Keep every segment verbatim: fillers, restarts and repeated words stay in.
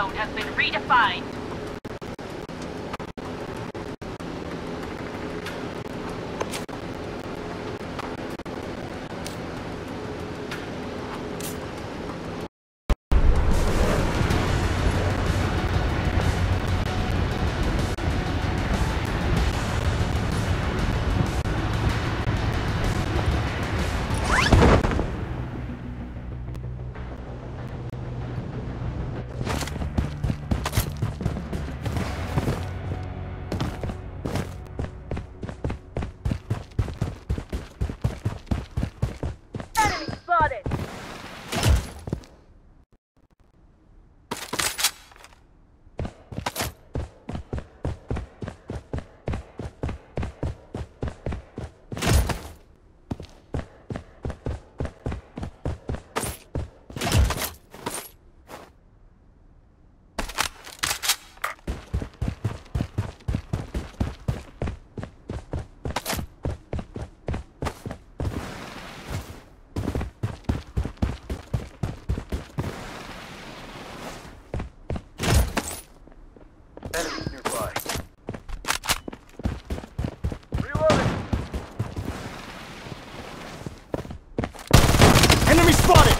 zone has been redefined. Enemies nearby. Reloading! Enemy spotted!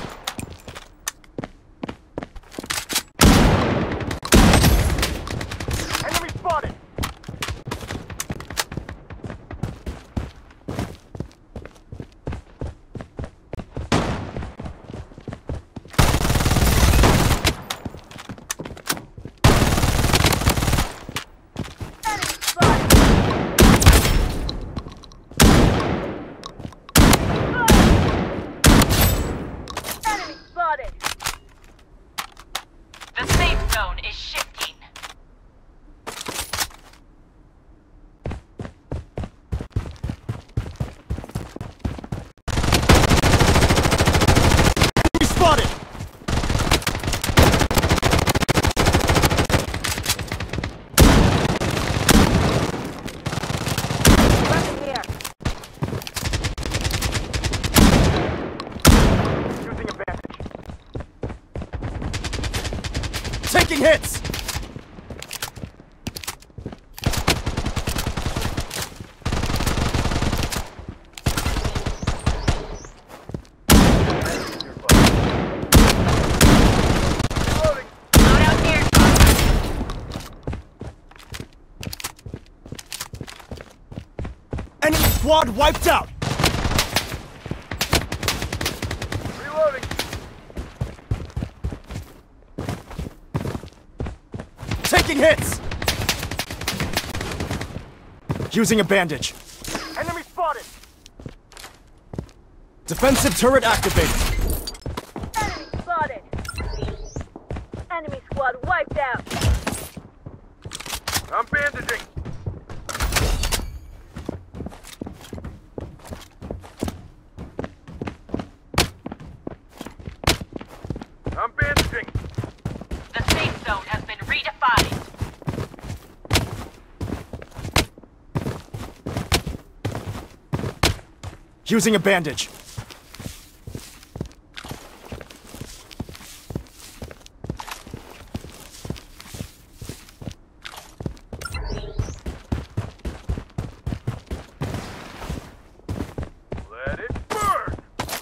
Enemy spotted! The safe zone is shifting. Enemy spotted! Weapon here. Using a bandage. Taking hits! Reloading! Not out here. Enemy squad wiped out! Reloading! Taking hits! Using a bandage. Enemy spotted! Defensive turret activated. Enemy spotted. Enemy squad wiped out. I'm bandaging! I'm bandaging! The safe zone has been redefined. Using a bandage. Let it burn!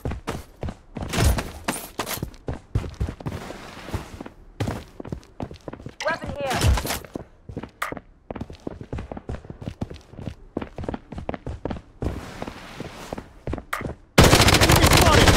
Weapon here. Enemy spotted!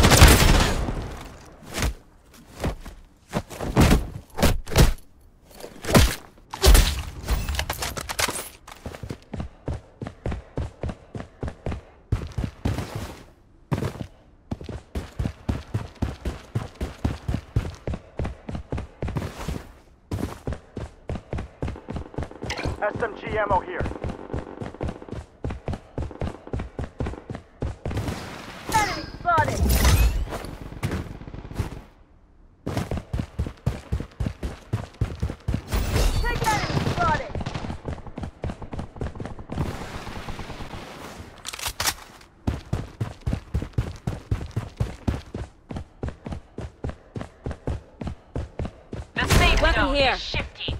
S M G ammo here. Enemy spotted. Take enemy spotted. The safe Weapon zone zone here. is shifting.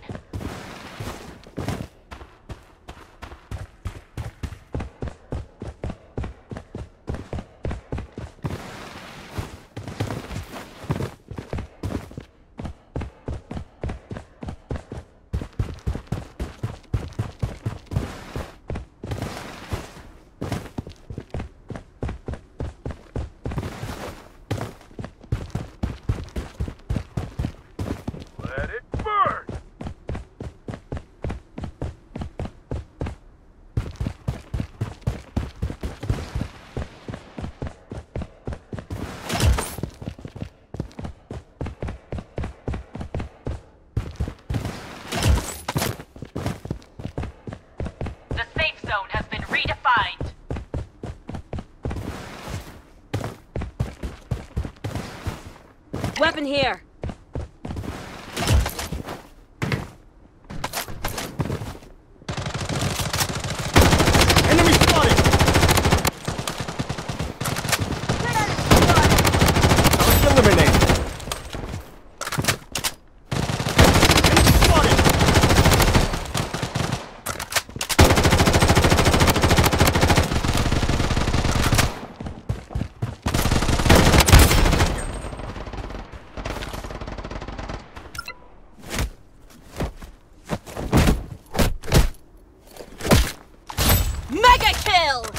Let it burn! The safe zone has been redefined. Weapon here. Enemy spotted! Target eliminated. Enemy spotted! Mega kill!